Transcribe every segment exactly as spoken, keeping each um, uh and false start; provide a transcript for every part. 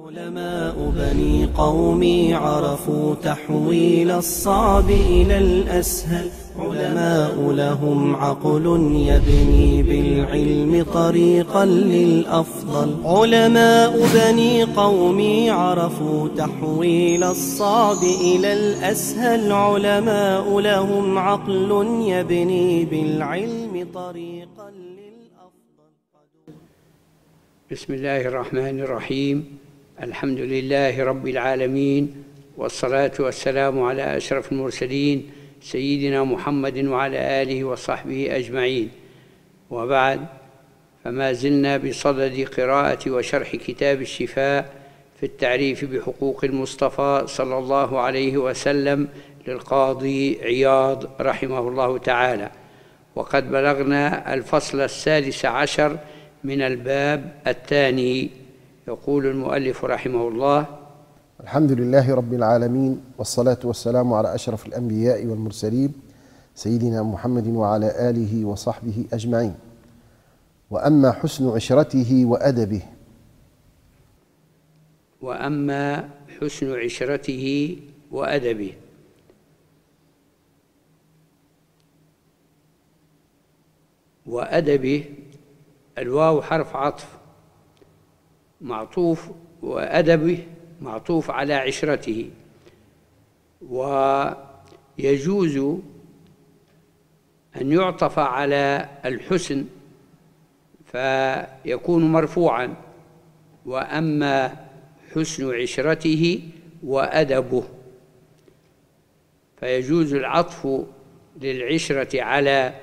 علماء بني قومي عرفوا تحويل الصعب إلى الأسهل. علماء لهم عقل يبني بالعلم طريقا للأفضل. علماء بني قومي عرفوا تحويل الصعب إلى الأسهل. علماء لهم عقل يبني بالعلم طريقا للأفضل. بسم الله الرحمن الرحيم. الحمد لله رب العالمين، والصلاة والسلام على أشرف المرسلين سيدنا محمد وعلى آله وصحبه أجمعين، وبعد، فما زلنا بصدد قراءة وشرح كتاب الشفاء في التعريف بحقوق المصطفى صلى الله عليه وسلم للقاضي عياض رحمه الله تعالى، وقد بلغنا الفصل السادس عشر من الباب الثاني. يقول المؤلف رحمه الله: الحمد لله رب العالمين، والصلاة والسلام على أشرف الأنبياء والمرسلين سيدنا محمد وعلى آله وصحبه أجمعين. وأما حسن عشرته وأدبه وأما حسن عشرته وأدبه وأدبه الواو حرف عطف معطوف، وأدبه معطوف على عشرته، ويجوز أن يعطف على الحسن فيكون مرفوعا: وأما حسن عشرته وأدبه، فيجوز العطف للعشرة على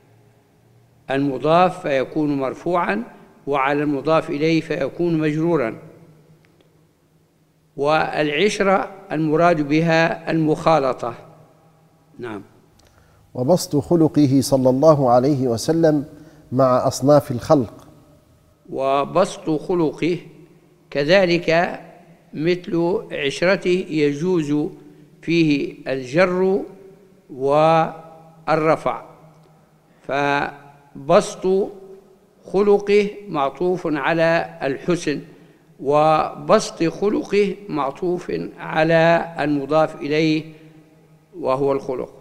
المضاف فيكون مرفوعا، وعلى المضاف إليه فيكون مجرورا. والعشرة المراد بها المخالطة. نعم. وبسط خلقه صلى الله عليه وسلم مع أصناف الخلق. وبسط خلقه كذلك مثل عشرته يجوز فيه الجر والرفع، فبسط خلقه معطوف على الحسن، وبسط خلقه معطوف على المضاف إليه وهو الخلق.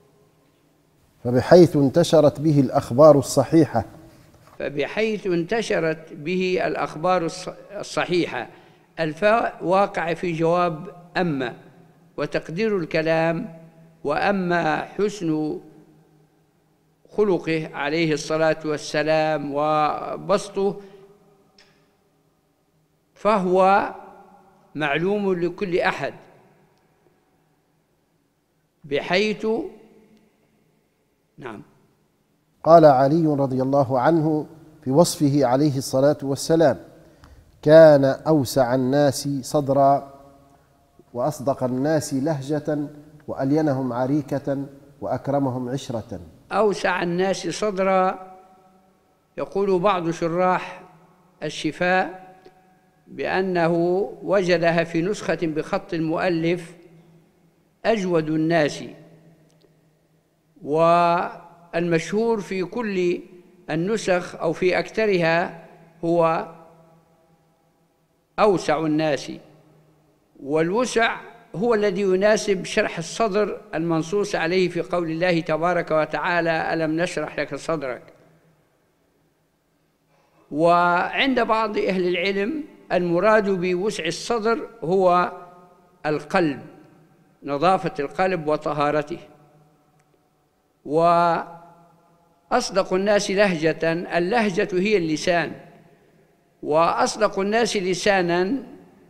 فبحيث انتشرت به الأخبار الصحيحة فبحيث انتشرت به الأخبار الصحيحة. الفاء واقع في جواب أما، وتقدير الكلام: وأما حسن خلقه عليه الصلاة والسلام وبسطه فهو معلوم لكل أحد، بحيث نعم. قال علي رضي الله عنه في وصفه عليه الصلاة والسلام: كان أوسع الناس صدرا، وأصدق الناس لهجة، وألينهم عريكة، وأكرمهم عشرة. أوسع الناس صدرا، يقول بعض شراح الشفاء بأنه وجدها في نسخة بخط المؤلف أجود الناس، والمشهور في كل النسخ أو في أكثرها هو أوسع الناس، والوسع هو الذي يناسب شرح الصدر المنصوص عليه في قول الله تبارك وتعالى: ألم نشرح لك صدرك. وعند بعض أهل العلم المراد بوسع الصدر هو القلب، نظافة القلب وطهارته. وأصدق الناس لهجة، اللهجة هي اللسان، وأصدق الناس لسانا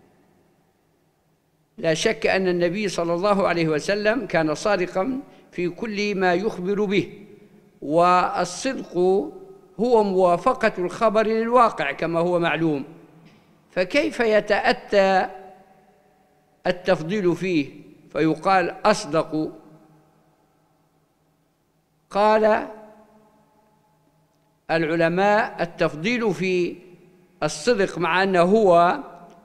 لا شك أن النبي صلى الله عليه وسلم كان صادقا في كل ما يخبر به، والصدق هو موافقة الخبر للواقع كما هو معلوم، فكيف يتأتى التفضيل فيه فيقال أصدق؟ قال العلماء: التفضيل في الصدق مع أنه هو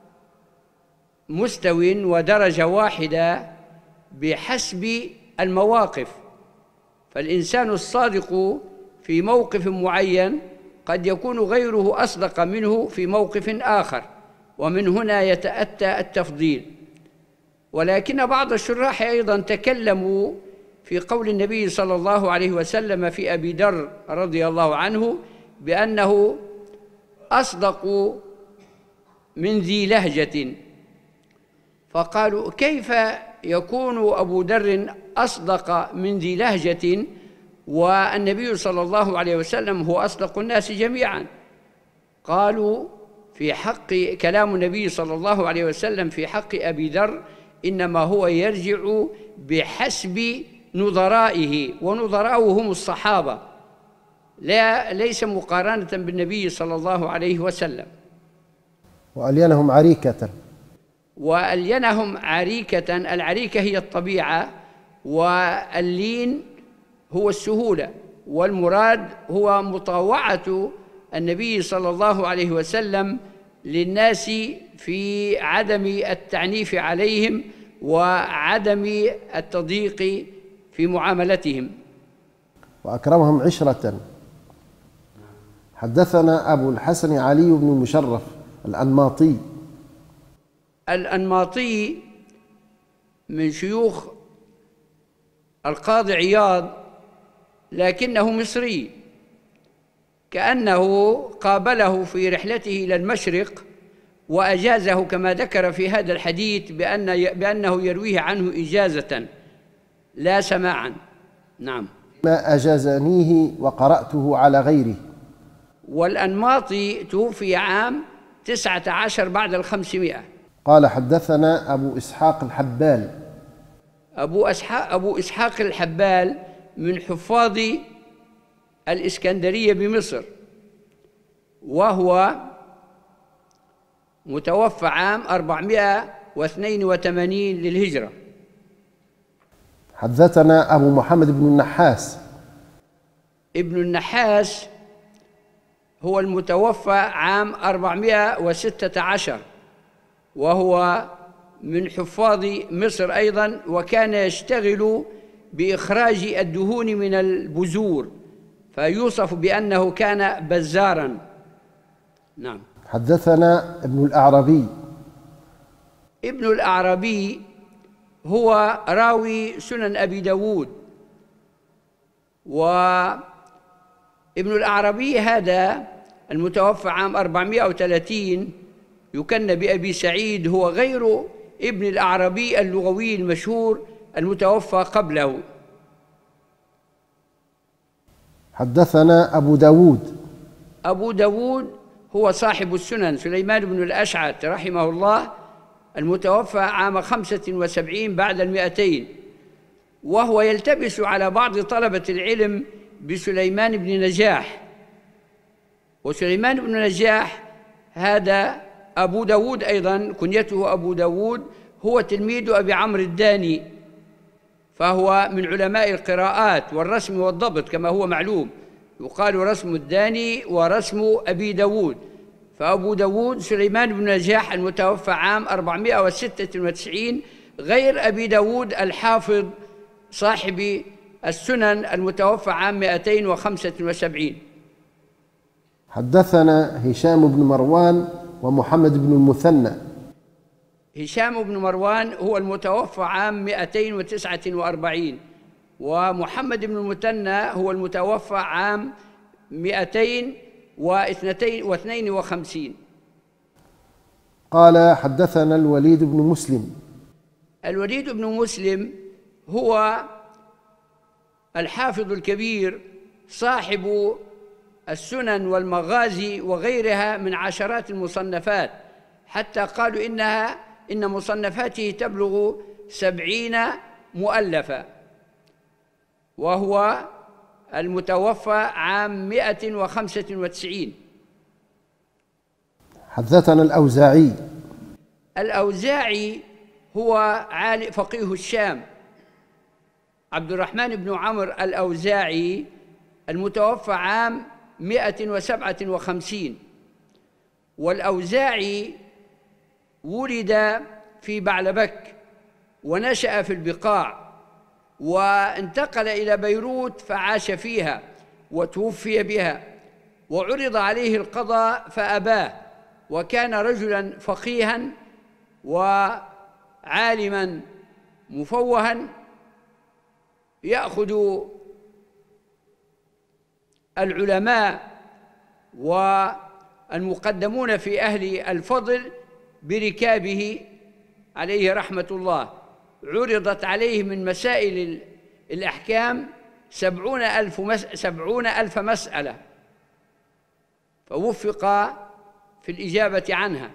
مستو ودرجة واحدة بحسب المواقف، فالإنسان الصادق في موقف معين قد يكون غيره أصدق منه في موقف آخر، ومن هنا يتأتى التفضيل. ولكن بعض الشراح أيضا تكلموا في قول النبي صلى الله عليه وسلم في أبي ذر رضي الله عنه بأنه أصدق من ذي لهجة، فقالوا كيف يكون أبو ذر أصدق من ذي لهجة والنبي صلى الله عليه وسلم هو أصدق الناس جميعا؟ قالوا في حق كلام النبي صلى الله عليه وسلم في حق أبي ذر إنما هو يرجع بحسب نظرائه، ونظراؤه هم الصحابة، لا ليس مقارنة بالنبي صلى الله عليه وسلم. وألينهم عريكة. وألينهم عريكة، العريكة هي الطبيعة، واللين هو السهولة، والمراد هو مطاوعة النبي صلى الله عليه وسلم للناس في عدم التعنيف عليهم وعدم التضييق في معاملتهم. وأكرمهم عشرة. حدثنا أبو الحسن علي بن المشرف الأنماطي. الأنماطي من شيوخ القاضي عياض، لكنه مصري، كأنه قابله في رحلته إلى المشرق وأجازه كما ذكر في هذا الحديث بأن بأنه يرويه عنه إجازة لا سماعا. نعم. ما أجازنيه وقرأته على غيره. والأنماطي توفي عام تسعة عشر بعد الخمسمائة. قال حدثنا أبو إسحاق الحبال. أبو إسحاق, أبو إسحاق الحبال من حفاظ الإسكندرية بمصر، وهو متوفى عام أربعمائة واثنين وثمانين للهجرة. حدثنا أبو محمد بن النحاس. ابن النحاس هو المتوفى عام أربعمائة وستة عشر، وهو من حفاظ مصر أيضا، وكان يشتغل بإخراج الدهون من البذور، فيوصف بأنه كان بزاراً. نعم. حدثنا ابن الأعربي. ابن الأعربي هو راوي سنن أبي داود، وابن الأعربي هذا المتوفى عام أربعمائة وثلاثين يكنى بأبي سعيد، هو غير ابن الأعربي اللغوي المشهور المتوفى قبله. حدثنا أبو داود. أبو داود هو صاحب السنن سليمان بن الأشعث رحمه الله، المتوفى عام خمسة وسبعين بعد المئتين، وهو يلتبس على بعض طلبة العلم بسليمان بن نجاح. وسليمان بن نجاح هذا أبو داود أيضا كنيته أبو داود، هو تلميذ أبي عمرو الداني، فهو من علماء القراءات والرسم والضبط كما هو معلوم، يقال رسم الداني ورسم أبي داود. فأبو داود سليمان بن نجاح المتوفى عام أربعمائة وستة وتسعين، غير أبي داود الحافظ صاحب السنن المتوفى عام مئتين وخمسة وسبعين. حدثنا هشام بن مروان ومحمد بن المثنى. هشام بن مروان هو المتوفى عام مئتين وتسعة وأربعين، ومحمد بن المثنى هو المتوفى عام مئتين واثنين وخمسين. قال حدثنا الوليد بن مسلم. الوليد بن مسلم هو الحافظ الكبير صاحب السنن والمغازي وغيرها من عشرات المصنفات، حتى قالوا إنها إن مصنفاته تبلغ سبعين مؤلفة، وهو المتوفى عام مئة وخمسة وتسعين. حدثنا الأوزاعي. الأوزاعي هو عالم فقيه الشام، عبد الرحمن بن عمرو الأوزاعي المتوفى عام مئة وسبعة وخمسين. والأوزاعي ولد في بعلبك ونشأ في البقاع، وانتقل إلى بيروت فعاش فيها وتوفي بها، وعرض عليه القضاء فأباه، وكان رجلا فقيها وعالما مفوها يأخذ العلماء والمقدمون في أهل الفضل بركابه عليه رحمة الله. عرضت عليه من مسائل الأحكام سبعون ألف, مس... سبعون ألف مسألة، فوفق في الإجابة عنها.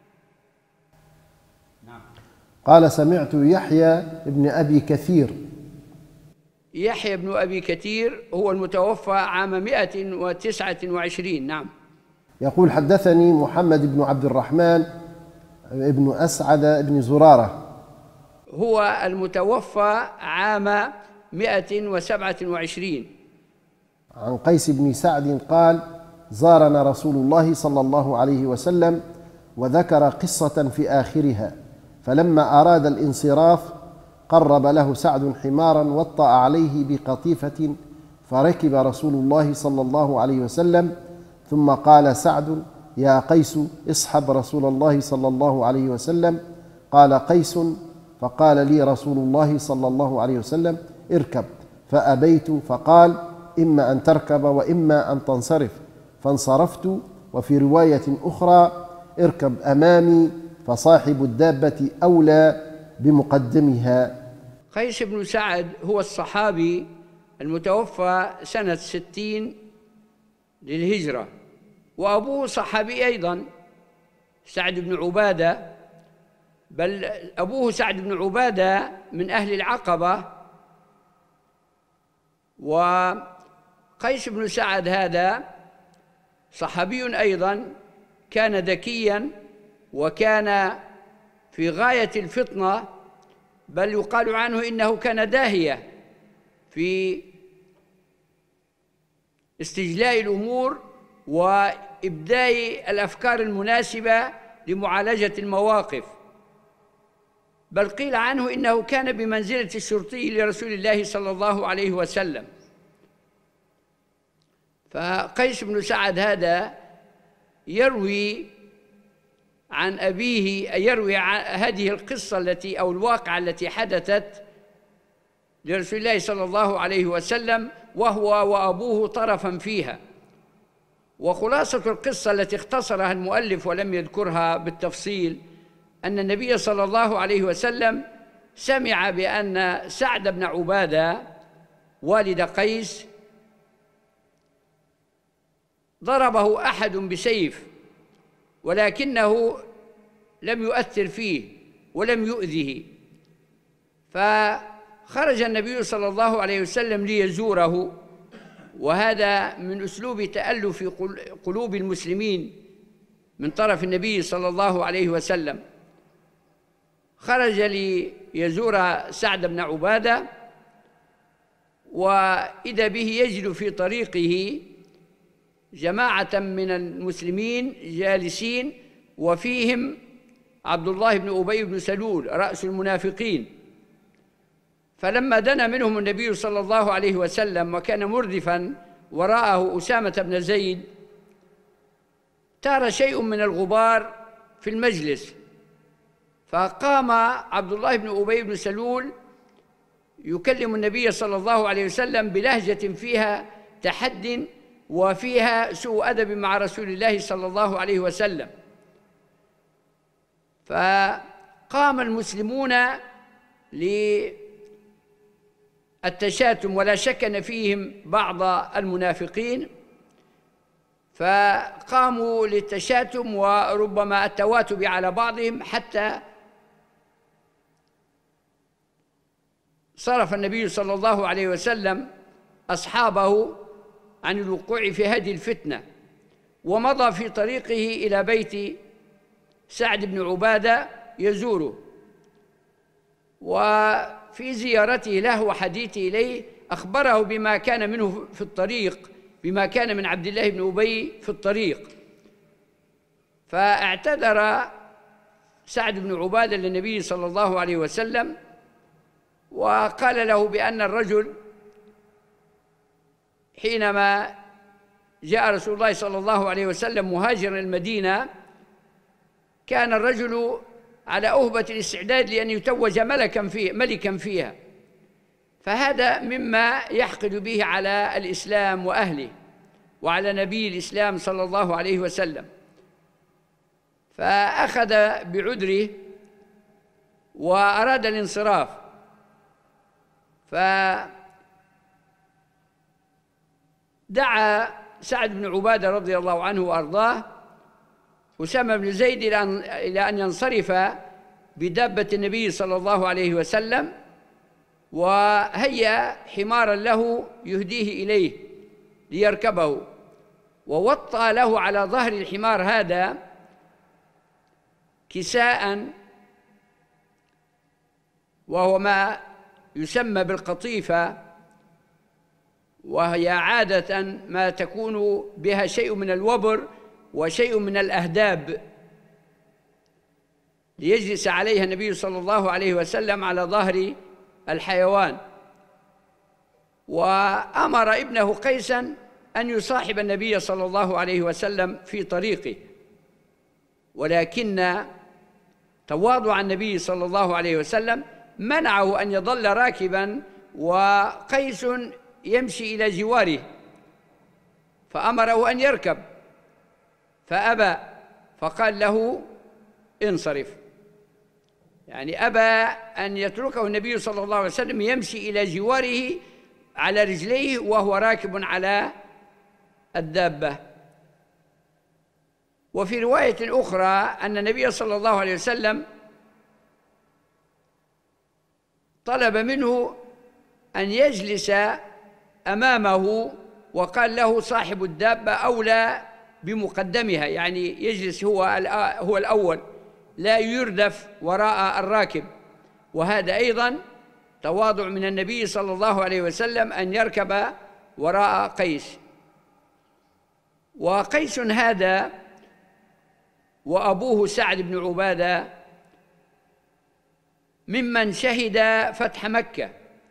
قال: سمعت يحيى بن أبي كثير. يحيى بن أبي كثير هو المتوفى عام مئة وتسعة وعشرين. نعم. يقول: حدثني محمد بن عبد الرحمن ابن أسعد بن زرارة، هو المتوفى عام مئة وسبعة وعشرين. عن قيس بن سعد قال: زارنا رسول الله صلى الله عليه وسلم وذكر قصة في آخرها، فلما أراد الانصراف قرب له سعد حمارا وطأ عليه بقطيفة، فركب رسول الله صلى الله عليه وسلم، ثم قال سعد: يا قيس اصحب رسول الله صلى الله عليه وسلم. قال قيس: فقال لي رسول الله صلى الله عليه وسلم: اركب، فأبيت، فقال: إما أن تركب وإما أن تنصرف، فانصرفت. وفي رواية أخرى: اركب أمامي، فصاحب الدابة أولى بمقدمها. قيس بن سعد هو الصحابي المتوفى سنة ستين للهجرة، وأبوه صحابي أيضا، سعد بن عبادة، بل أبوه سعد بن عبادة من أهل العقبة. وقيس بن سعد هذا صحابي أيضا، كان ذكيا وكان في غاية الفطنة، بل يقال عنه إنه كان داهية في استجلاء الأمور وإبداء الأفكار المناسبة لمعالجة المواقف، بل قيل عنه إنه كان بمنزلة الشرطي لرسول الله صلى الله عليه وسلم. فقيس بن سعد هذا يروي عن أبيه، يروي عن هذه القصة التي أو الواقعة التي حدثت لرسول الله صلى الله عليه وسلم، وهو وأبوه طرفا فيها. وخلاصة القصة التي اختصرها المؤلف ولم يذكرها بالتفصيل أن النبي صلى الله عليه وسلم سمع بأن سعد بن عبادة والد قيس ضربه أحد بسيف، ولكنه لم يؤثر فيه ولم يؤذه، فخرج النبي صلى الله عليه وسلم ليزوره، وهذا من أسلوب تألف قلوب المسلمين من طرف النبي صلى الله عليه وسلم. خرج ليزور سعد بن عبادة، وإذا به يجد في طريقه جماعة من المسلمين جالسين، وفيهم عبد الله بن أبي بن سلول رأس المنافقين. فلما دنا منهم النبي صلى الله عليه وسلم وكان مردفا وراءه أسامة بن زيد، تار شيء من الغبار في المجلس، فقام عبد الله بن أبي بن سلول يكلم النبي صلى الله عليه وسلم بلهجة فيها تحد وفيها سوء أدب مع رسول الله صلى الله عليه وسلم. فقام المسلمون للتشاتم، ولا شك أن فيهم بعض المنافقين، فقاموا للتشاتم وربما التواتب على بعضهم، حتى صرف النبي صلى الله عليه وسلم أصحابه عن الوقوع في هذه الفتنة، ومضى في طريقه إلى بيت سعد بن عبادة يزوره. وفي زيارته له وحديثه إليه أخبره بما كان منه في الطريق، بما كان من عبد الله بن أبي في الطريق. فاعتذر سعد بن عبادة للنبي صلى الله عليه وسلم، وقال له بأن الرجل حينما جاء رسول الله صلى الله عليه وسلم مهاجرا المدينة كان الرجل على أهبة الاستعداد لأن يتوج ملكا فيه ملكا فيها، فهذا مما يحقد به على الإسلام وأهله وعلى نبي الإسلام صلى الله عليه وسلم، فأخذ بعذره وأراد الانصراف. فدعا سعد بن عبادة رضي الله عنه وأرضاه أسامة بن زيد إلى أن ينصرف بدابة النبي صلى الله عليه وسلم، وهيأ حمارا له يهديه إليه ليركبه، ووطأ له على ظهر الحمار هذا كساء وهو ما يسمى بالقطيفة، وهي عادة ما تكون بها شيء من الوبر وشيء من الأهداب، ليجلس عليها النبي صلى الله عليه وسلم على ظهر الحيوان. وأمر ابنه قيسا أن يصاحب النبي صلى الله عليه وسلم في طريقه، ولكن تواضع النبي صلى الله عليه وسلم منعه أن يظل راكبا وقيس يمشي إلى جواره، فأمره أن يركب فأبى، فقال له انصرف، يعني أبى أن يتركه النبي صلى الله عليه وسلم يمشي إلى جواره على رجليه وهو راكب على الدابة. وفي رواية أخرى أن النبي صلى الله عليه وسلم طلب منه أن يجلس أمامه، وقال له صاحب الدابة أولى بمقدمها، يعني يجلس هو هو الأول، لا يردف وراء الراكب. وهذا أيضا تواضع من النبي صلى الله عليه وسلم أن يركب وراء قيس. وقيس هذا وأبوه سعد بن عبادة ممن شهد فتح مكة،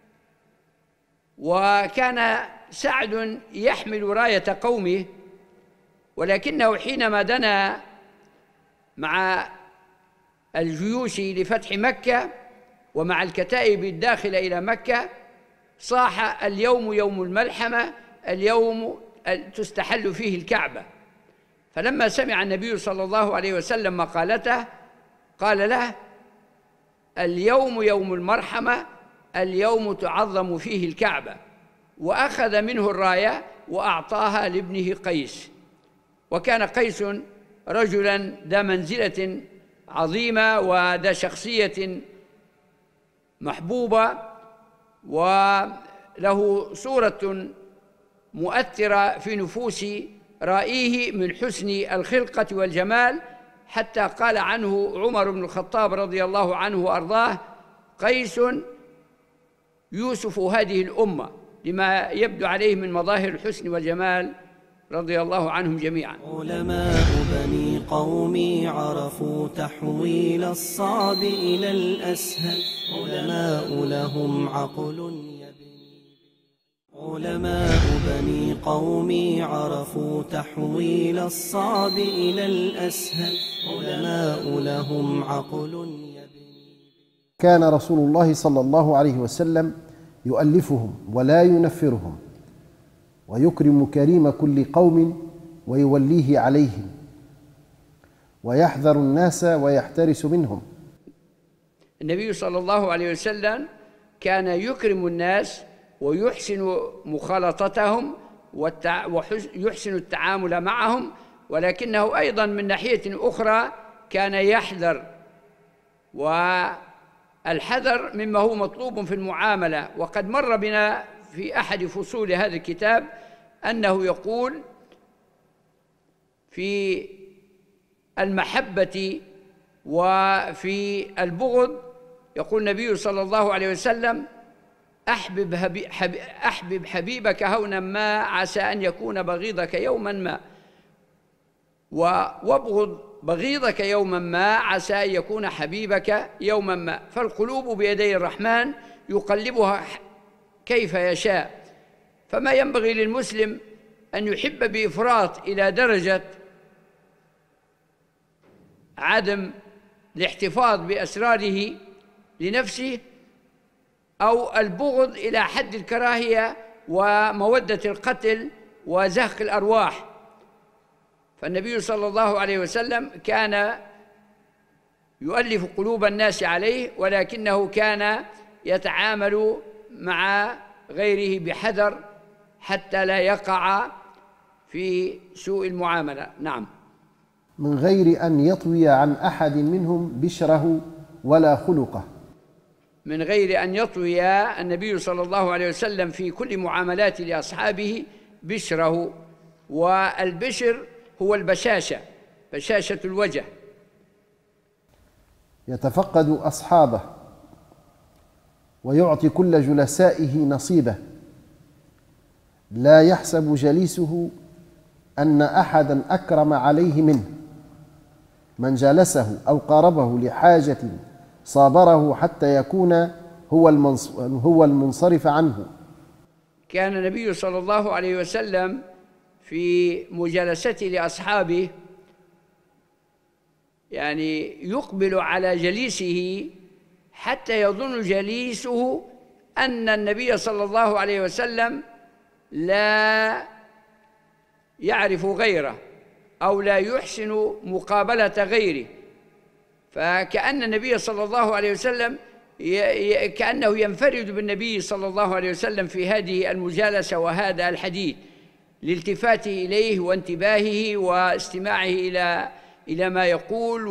وكان سعد يحمل راية قومه، ولكنه حينما دنا مع الجيوش لفتح مكة ومع الكتائب الداخلة إلى مكة صاح اليوم يوم الملحمة، اليوم تستحل فيه الكعبة. فلما سمع النبي صلى الله عليه وسلم مقالته قال له اليوم يوم المرحمة، اليوم تعظم فيه الكعبة، وأخذ منه الراية وأعطاها لابنه قيس. وكان قيس رجلاً ذا منزلة عظيمة وذا شخصية محبوبة، وله صورة مؤثرة في نفوس رائيه من حسن الخلقة والجمال، حتى قال عنه عمر بن الخطاب رضي الله عنه وأرضاه قيس يوسف هذه الأمة، لما يبدو عليه من مظاهر الحسن والجمال رضي الله عنهم جميعا. علماء بني قومي عرفوا تحويل الصعب إلى الأسهل، علماء لهم عقل يبني. علماء بني قومي عرفوا تحويل الصعب إلى الأسهل، علماء لهم عقل يبني. كان رسول الله صلى الله عليه وسلم يؤلفهم ولا ينفرهم، ويكرم كريم كل قوم ويوليه عليهم، ويحذر الناس ويحترس منهم. النبي صلى الله عليه وسلم كان يكرم الناس ويحسن مخالطتهم ويحسن التعامل معهم، ولكنه أيضا من ناحية أخرى كان يحذر، والحذر مما هو مطلوب في المعاملة. وقد مر بنا في أحد فصول هذا الكتاب أنه يقول في المحبة وفي البغض، يقول النبي صلى الله عليه وسلم أحبب, أحبب حبيبك هونا ما عسى أن يكون بغيضك يوما ما، وابغض بغيضك يوما ما عسى أن يكون حبيبك يوما ما. فالقلوب بيدي الرحمن يقلبها كيف يشاء، فما ينبغي للمسلم أن يحب بإفراط إلى درجة عدم الاحتفاظ بأسراره لنفسه، أو البغض إلى حد الكراهية ومودة القتل وزهق الأرواح. فالنبي صلى الله عليه وسلم كان يؤلف قلوب الناس عليه، ولكنه كان يتعامل مع غيره بحذر حتى لا يقع في سوء المعاملة. نعم. من غير أن يطوي عن أحد منهم بشره ولا خلقه. من غير أن يطوي النبي صلى الله عليه وسلم في كل معاملاته لأصحابه بشره، والبشر هو البشاشة، بشاشة الوجه. يتفقد أصحابه ويعطي كل جلسائه نصيبه، لا يحسب جليسه أن أحدا أكرم عليه منه، من جالسه أو قاربه لحاجة صابره حتى يكون هو المنصرف عنه. كان النبي صلى الله عليه وسلم في مجالسته لأصحابه يعني يقبل على جليسه حتى يظن جليسه أن النبي صلى الله عليه وسلم لا يعرف غيره أو لا يحسن مقابلة غيره، فكأن النبي صلى الله عليه وسلم كأنه ينفرد بالنبي صلى الله عليه وسلم في هذه المجالسة وهذا الحديث، لالتفاته إليه وانتباهه واستماعه إلى إلى ما يقول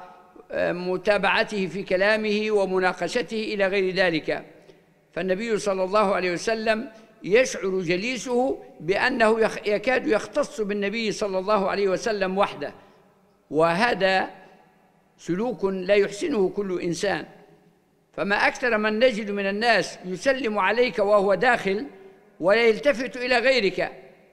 ومتابعته في كلامه ومناقشته إلى غير ذلك. فالنبي صلى الله عليه وسلم يشعر جليسه بأنه يكاد يختص بالنبي صلى الله عليه وسلم وحده، وهذا سلوك لا يحسنه كل إنسان. فما أكثر من نجد من الناس يسلم عليك وهو داخل ولا يلتفت إلى غيرك،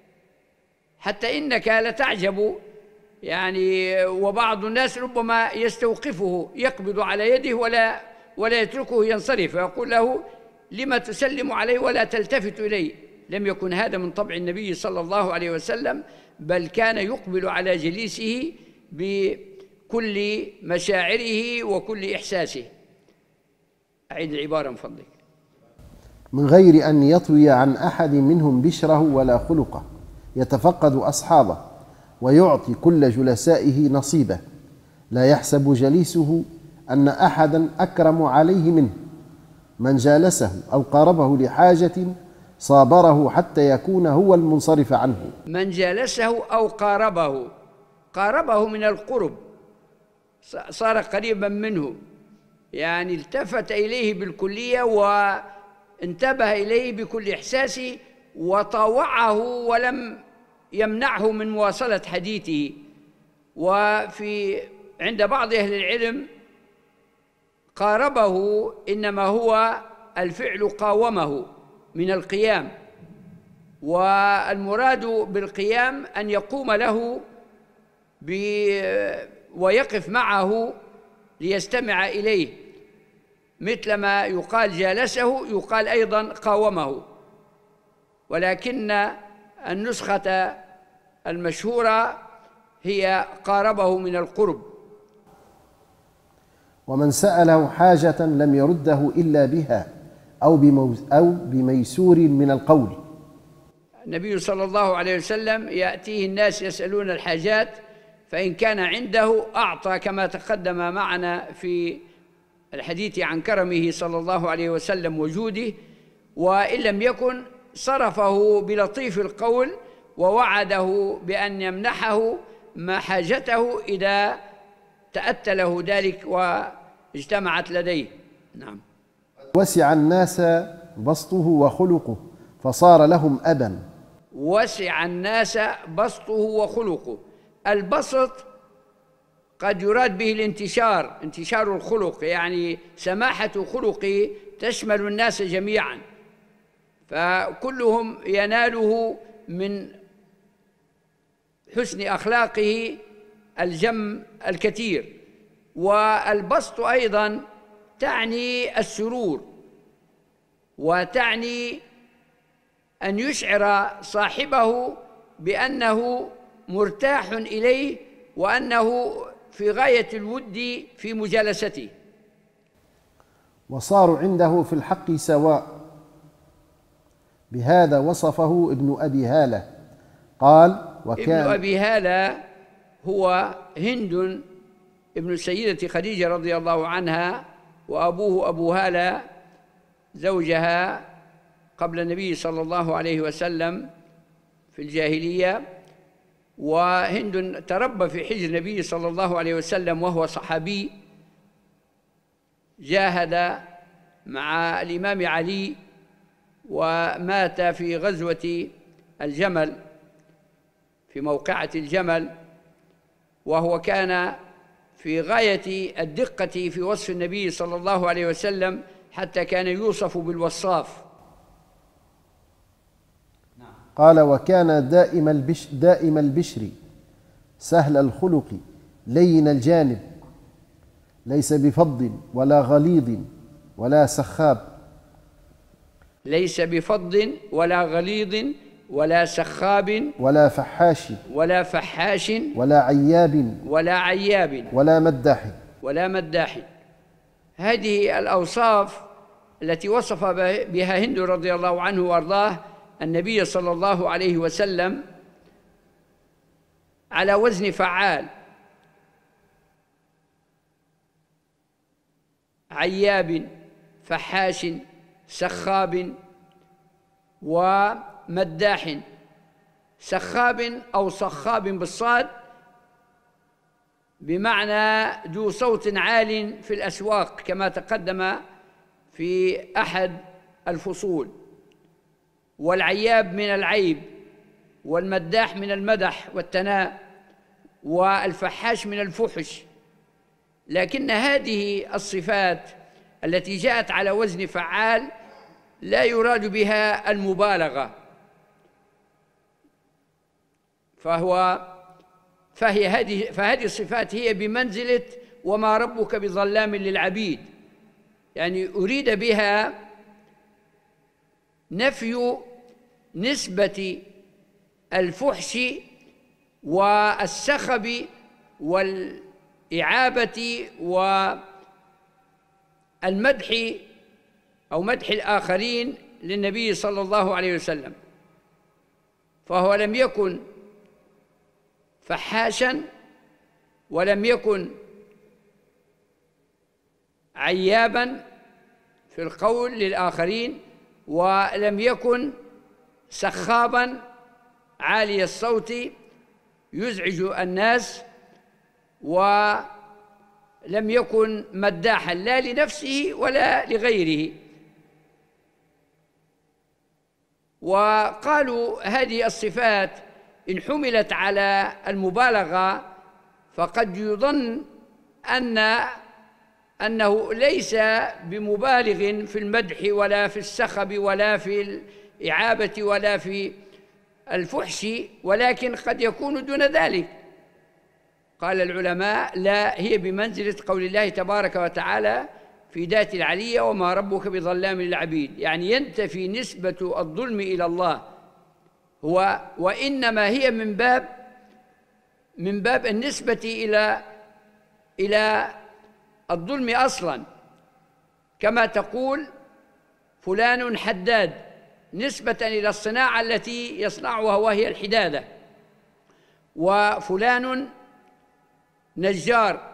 حتى إنك لتعجب يعني، وبعض الناس ربما يستوقفه يقبض على يده ولا ولا يتركه ينصرف ويقول له لما تسلم عليه ولا تلتفت إليه. لم يكن هذا من طبع النبي صلى الله عليه وسلم، بل كان يقبل على جليسه بكل مشاعره وكل إحساسه. أعيد العبارة من فضلك. من غير أن يطوي عن أحد منهم بشره ولا خلقه، يتفقد أصحابه ويعطي كل جلسائه نصيبه، لا يحسب جليسه أن أحدا أكرم عليه منه، من جالسه أو قاربه لحاجة صابره حتى يكون هو المنصرف عنه. من جالسه أو قاربه، قاربه من القرب، صار قريبا منه، يعني التفت إليه بالكلية وانتبه إليه بكل إحساسه وطاوعه ولم يمنعه من مواصلة حديثه. وفي عند بعض أهل العلم قاربه إنما هو الفعل قاومه من القيام، والمراد بالقيام أن يقوم له ويقف معه ليستمع إليه، مثل ما يقال جالسه يقال أيضا قاومه، ولكن النسخة المشهورة هي قاربه من القرب. ومن سأله حاجة لم يرده إلا بها أو أو بميسور من القول. النبي صلى الله عليه وسلم يأتيه الناس يسألون الحاجات، فإن كان عنده أعطى كما تقدم معنا في الحديث عن كرمه صلى الله عليه وسلم وجوده، وإن لم يكن صرفه بلطيف القول ووعده بأن يمنحه ما حاجته إذا تأتى له ذلك واجتمعت لديه. نعم. وسع الناس بسطه وخلقه فصار لهم أبا. وسع الناس بسطه وخلقه، البسط قد يراد به الانتشار، انتشار الخلق، يعني سماحة خلقه تشمل الناس جميعا، فكلهم يناله من حسن أخلاقه الجم الكثير. والبسط أيضا تعني السرور، وتعني أن يشعر صاحبه بأنه مرتاح إليه وأنه في غاية الود في مجالسته. وصاروا عنده في الحق سواء. بهذا وصفه ابن أبي هالة قال: وكان ابن أبي هالة هو هند ابن سيدة خديجة رضي الله عنها، وأبوه أبو هالة زوجها قبل النبي صلى الله عليه وسلم في الجاهلية. وهند تربى في حجر النبي صلى الله عليه وسلم وهو صحابي، جاهد مع الإمام علي ومات في غزوة الجمل، في موقعة الجمل، وهو كان في غاية الدقة في وصف النبي صلى الله عليه وسلم، حتى كان يوصف بالوصاف. قال: وكان دائم البشر, دائم البشر سهل الخلق لين الجانب، ليس بفض ولا غليظ ولا سخاب. ليس بفض ولا غليظ ولا سخاب ولا فحاش ولا فحاش ولا عياب ولا عياب ولا مداح ولا مداح. هذه الأوصاف التي وصف بها هند رضي الله عنه وارضاه النبي صلى الله عليه وسلم على وزن فعال: عياب، فحاش، سخاب، ومداح. سخاب أو صخاب بالصاد بمعنى ذو صوت عال في الأسواق، كما تقدم في أحد الفصول. والعياب من العيب، والمداح من المدح والثناء، والفحاش من الفحش. لكن هذه الصفات التي جاءت على وزن فعال لا يراد بها المبالغة، فهو فهي هذه فهذه الصفات هي بمنزلة وما ربك بظلام للعبيد، يعني أريد بها نفي نسبة الفحش والسخب والإعابة والمدح أو مدح الآخرين للنبي صلى الله عليه وسلم. فهو لم يكن فحاشا ولم يكن عيابا في القول للآخرين، ولم يكن سخابا عالي الصوت يزعج الناس، ولم يكن مداحا لا لنفسه ولا لغيره. وقالوا هذه الصفات إن حملت على المبالغة فقد يظن أن أنه ليس بمبالغ في المدح ولا في السخب ولا في الإعابة ولا في الفحش، ولكن قد يكون دون ذلك. قال العلماء: لا، هي بمنزلة قول الله تبارك وتعالى في ذات العلية: وما ربك بظلام للعبيد، يعني ينتفي نسبة الظلم إلى الله، هو وإنما هي من باب من باب النسبة إلى إلى الظلم أصلا، كما تقول فلان حداد نسبة إلى الصناعة التي يصنعها وهي الحدادة، وفلان نجار،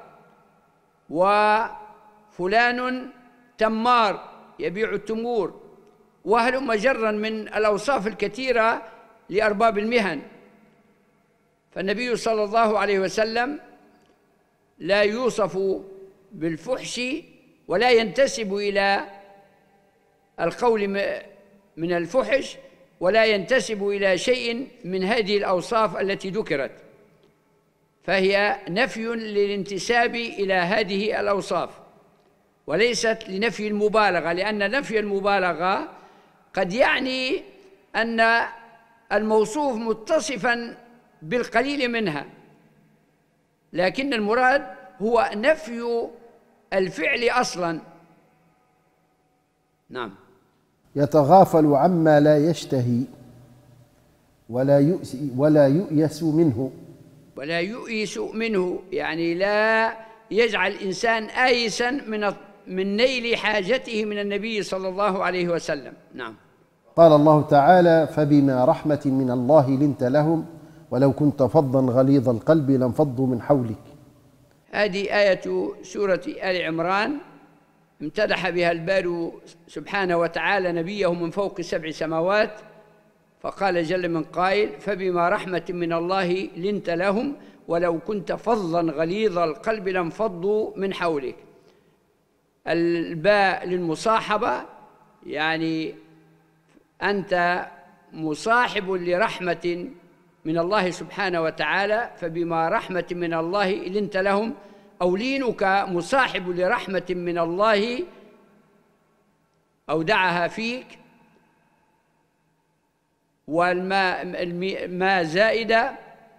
وفلان تمار يبيع التمور، وهلم جرا من الأوصاف الكثيرة لأرباب المهن. فالنبي صلى الله عليه وسلم لا يوصف بالفحش ولا ينتسب إلى القول من الفحش، ولا ينتسب إلى شيء من هذه الأوصاف التي ذكرت، فهي نفي للانتساب إلى هذه الأوصاف وليست لنفي المبالغة، لأن نفي المبالغة قد يعني أن الموصوف متصفاً بالقليل منها، لكن المراد هو نفي الفعل أصلاً. نعم. يتغافل عما لا يشتهي ولا يؤس ولا يؤيس منه، ولا يؤيس منه، يعني لا يجعل الإنسان آيسا من من نيل حاجته من النبي صلى الله عليه وسلم. نعم. قال الله تعالى: فبما رحمة من الله لنت لهم ولو كنت فظا غليظ القلب لانفضوا من حولك. هذه آية سورة آل عمران امتدح بها الباري سبحانه وتعالى نبيه من فوق سبع سماوات، فقال جل من قائل: فبما رحمة من الله لنت لهم ولو كنت فظا غليظ القلب لانفضوا من حولك. الباء للمصاحبة، يعني أنت مصاحب لرحمة من الله سبحانه وتعالى، فبما رحمة من الله لنت لهم، أو لينك مصاحب لرحمة من الله أودعها فيك، والماء ما زائدة،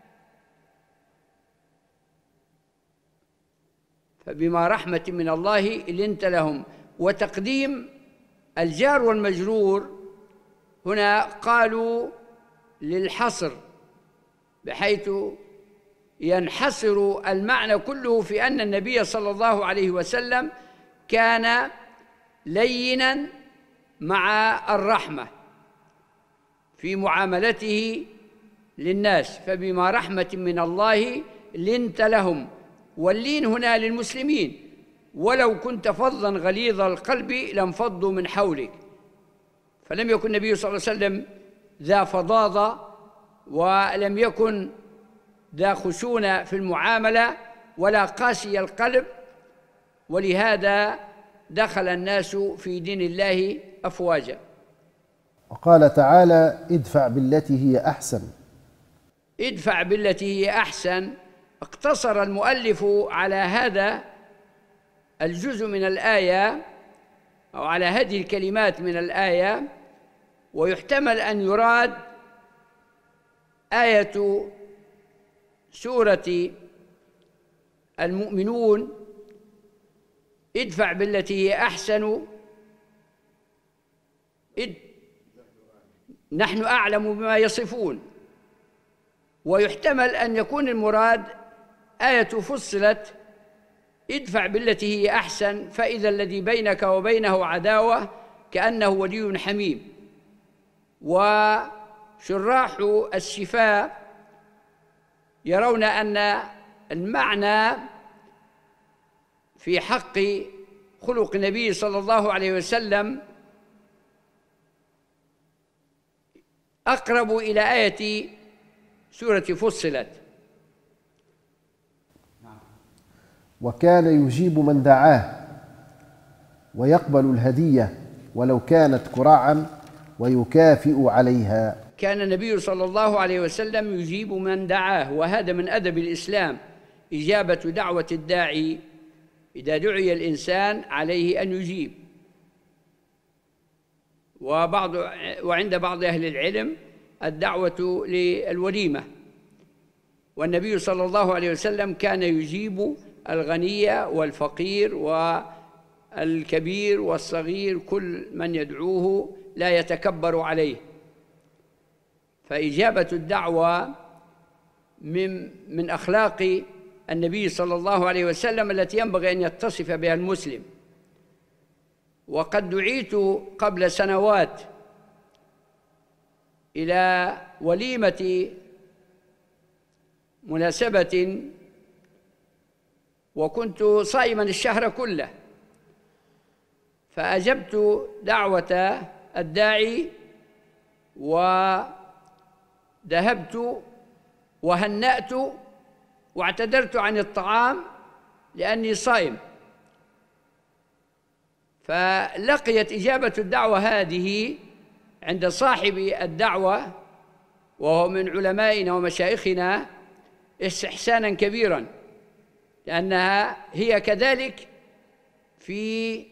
فبما رحمة من الله لنت لهم. وتقديم الجار والمجرور هنا قالوا للحصر، بحيث ينحصر المعنى كله في أن النبي صلى الله عليه وسلم كان لينا مع الرحمة في معاملته للناس، فبما رحمة من الله لنت لهم، واللين هنا للمسلمين، ولو كنت فظا غليظ القلب لانفضوا من حولك. فلم يكن النبي صلى الله عليه وسلم ذا فظاظة، ولم يكن ذا خشونة في المعاملة، ولا قاسي القلب، ولهذا دخل الناس في دين الله أفواجا. وقال تعالى: ادفع بالتي هي أحسن. ادفع بالتي هي أحسن، اقتصر المؤلف على هذا الجزء من الآية أو على هذه الكلمات من الآية، ويحتمل أن يراد آية سورة المؤمنون: ادفع بالتي هي أحسن إد نحن أعلم بما يصفون. ويحتمل أن يكون المراد آية فصلت: ادفع بالتي هي أحسن فإذا الذي بينك وبينه عداوة كأنه ولي حميم. وشراح الشفاء يرون أن المعنى في حق خلق النبي صلى الله عليه وسلم أقرب إلى آية سورة فصلت. وكان يجيب من دعاه ويقبل الهدية ولو كانت كراعا ويكافئ عليها. كان النبي صلى الله عليه وسلم يجيب من دعاه، وهذا من أدب الإسلام، إجابة دعوة الداعي. إذا دعي الإنسان عليه أن يجيب. وبعض وعند بعض أهل العلم الدعوة للوليمة، والنبي صلى الله عليه وسلم كان يجيب الغني والفقير والكبير والصغير، كل من يدعوه لا يتكبر عليه. فإجابة الدعوة من من أخلاق النبي صلى الله عليه وسلم التي ينبغي أن يتصف بها المسلم. وقد دعيت قبل سنوات إلى وليمة مناسبة، وكنت صائما الشهر كله، فأجبت دعوة الداعي وذهبت وهنأت واعتذرت عن الطعام لأني صائم. فلقيت إجابة الدعوة هذه عند صاحب الدعوة، وهو من علمائنا ومشايخنا، استحسانا كبيرا، لأنها هي كذلك في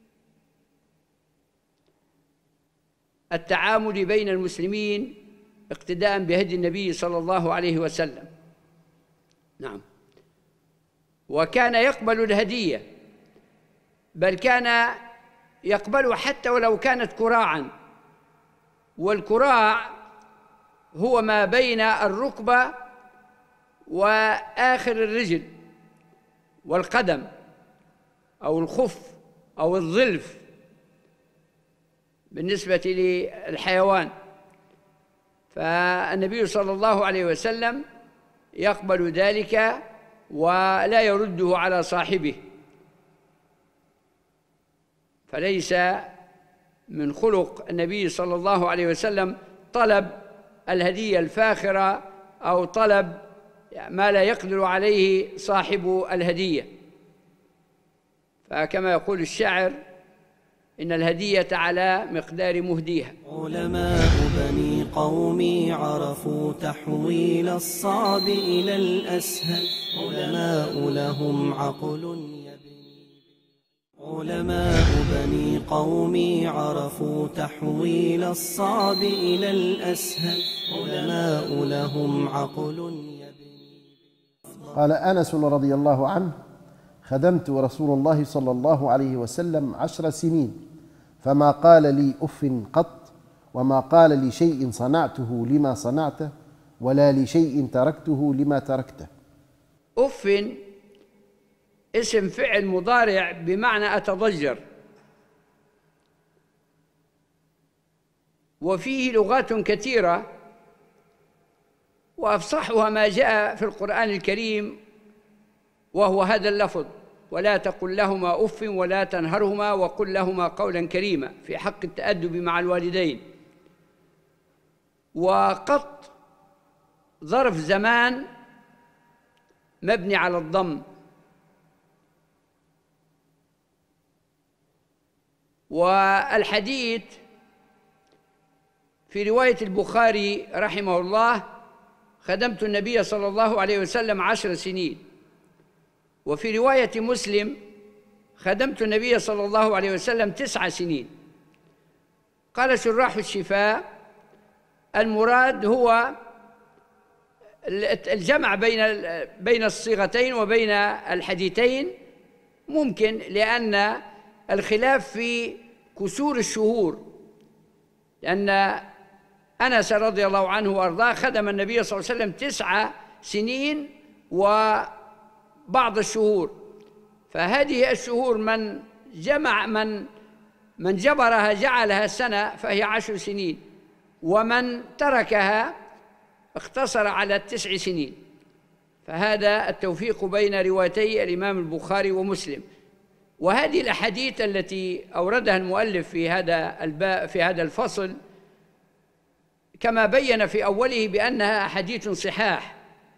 التعامل بين المسلمين اقتداء بهدي النبي صلى الله عليه وسلم. نعم. وكان يقبل الهدية، بل كان يقبل حتى ولو كانت كراعا، والكراع هو ما بين الركبة وآخر الرجل والقدم أو الخف أو الظلف بالنسبة للحيوان. فالنبي صلى الله عليه وسلم يقبل ذلك ولا يرده على صاحبه، فليس من خلق النبي صلى الله عليه وسلم طلب الهدية الفاخرة أو طلب ما لا يقدر عليه صاحب الهدية. فكما يقول الشاعر: إن الهدية على مقدار مهديها. علماء بني قومي عرفوا تحويل الصعب إلى الأسهل، علماء لهم عقل يبني. علماء بني قومي عرفوا تحويل الصعب إلى الأسهل، علماء لهم عقل يبني. قال أنس رضي الله عنه: خدمت رسول الله صلى الله عليه وسلم عشر سنين، فما قال لي أف قط، وما قال لي شيء صنعته لما صنعته، ولا لشيء تركته لما تركته. أف اسم فعل مضارع بمعنى أتضجر، وفيه لغات كثيرة، وأفصحها ما جاء في القرآن الكريم وهو هذا اللفظ: ولا تقل لهما أف ولا تنهرهما وقل لهما قولا كريما، في حق التأدب مع الوالدين. وقط ظرف زمان مبني على الضم، والحديث في رواية البخاري رحمه الله: خدمت النبي صلى الله عليه وسلم عشر سنين. وفي رواية مسلم: خدمت النبي صلى الله عليه وسلم تسع سنين. قال شراح الشفاء: المراد هو الجمع بين بين الصيغتين وبين الحديثين، ممكن لأن الخلاف في كسور الشهور، لأن أنس رضي الله عنه وأرضاه خدم النبي صلى الله عليه وسلم تسع سنين وبعض الشهور، فهذه الشهور من جمع من من جبرها جعلها سنة فهي عشر سنين، ومن تركها اقتصر على التسع سنين. فهذا التوفيق بين روايتي الإمام البخاري ومسلم. وهذه الأحاديث التي أوردها المؤلف في هذا الباب في هذا الفصل كما بين في أوله بأنها أحاديث صحاح،